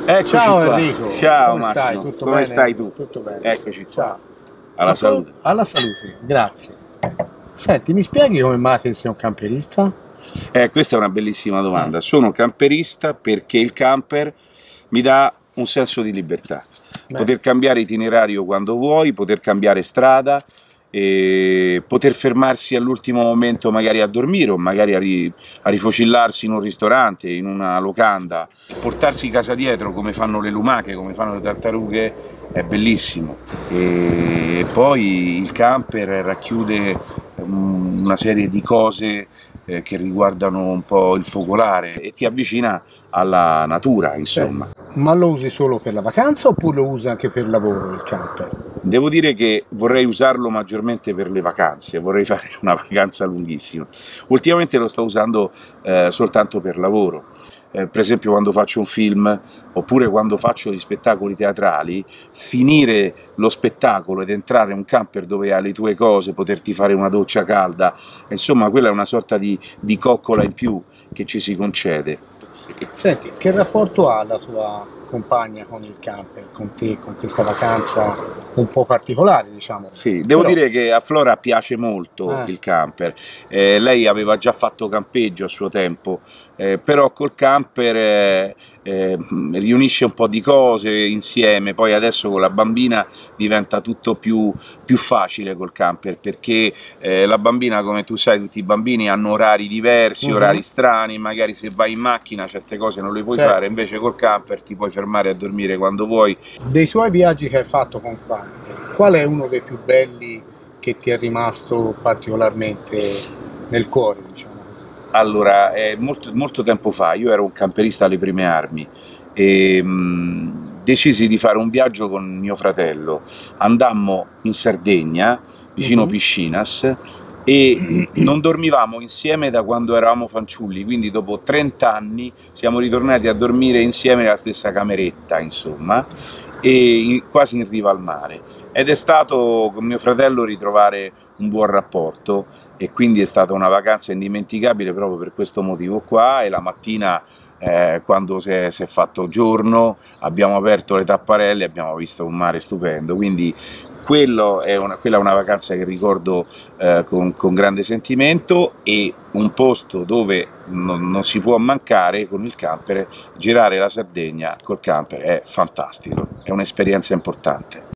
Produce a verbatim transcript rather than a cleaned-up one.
Eccoci Ciao qua. Enrico, Ciao come Massimo, stai? Tutto come bene? stai tu? Tutto bene. Eccoci qua. Ciao. Alla Tutto- salute. Alla salute, grazie. Senti, mi spieghi come mai te sei un camperista? Eh, questa è una bellissima domanda. Sono camperista perché il camper mi dà un senso di libertà. Beh. Poter cambiare itinerario quando vuoi, poter cambiare strada, e poter fermarsi all'ultimo momento magari a dormire o magari a, ri- a rifocillarsi in un ristorante, in una locanda. Portarsi casa dietro come fanno le lumache, come fanno le tartarughe, è bellissimo. E poi il camper racchiude um, una serie di cose eh, che riguardano un po' il focolare e ti avvicina alla natura, insomma. Ma lo usi solo per la vacanza oppure lo usi anche per il lavoro il camper? Devo dire che vorrei usarlo maggiormente per le vacanze, vorrei fare una vacanza lunghissima. Ultimamente lo sto usando eh, soltanto per lavoro. Eh, per esempio quando faccio un film oppure quando faccio gli spettacoli teatrali, finire lo spettacolo ed entrare in un camper dove hai le tue cose, poterti fare una doccia calda, insomma quella è una sorta di, di coccola in più che ci si concede. Senti, che rapporto ha la tua compagna con il camper, con te, con questa vacanza un po' particolare, diciamo? Sì, devo Però- dire che a Flora piace molto Eh. il camper. Eh, lei aveva già fatto campeggio a suo tempo, eh, però col camper eh, eh, riunisce un po' di cose insieme. Poi adesso con la bambina diventa tutto più, più facile col camper, perché eh, la bambina, come tu sai, tutti i bambini hanno orari diversi, Mhm. orari strani, magari se vai in macchina certe cose non le puoi Certo. fare, invece col camper ti puoi fermare a dormire quando vuoi. Dei tuoi viaggi che hai fatto con Quanti, qual è uno dei più belli che ti è rimasto particolarmente nel cuore, diciamo così? Allora, eh, molto, molto tempo fa, io ero un camperista alle prime armi e mh, decisi di fare un viaggio con mio fratello. Andammo in Sardegna, vicino Mhm. Piscinas, e non dormivamo insieme da quando eravamo fanciulli, quindi dopo trenta anni siamo ritornati a dormire insieme nella stessa cameretta, insomma, e in- quasi in riva al mare. Ed è stato con mio fratello ritrovare un buon rapporto e quindi è stata una vacanza indimenticabile proprio per questo motivo qua. E la mattina eh, quando si è, si è fatto giorno abbiamo aperto le tapparelle e abbiamo visto un mare stupendo, quindi quello è una, quella è una vacanza che ricordo eh, con, con grande sentimento, e un posto dove non, non si può mancare con il camper. Girare la Sardegna col camper è fantastico, è un'esperienza importante.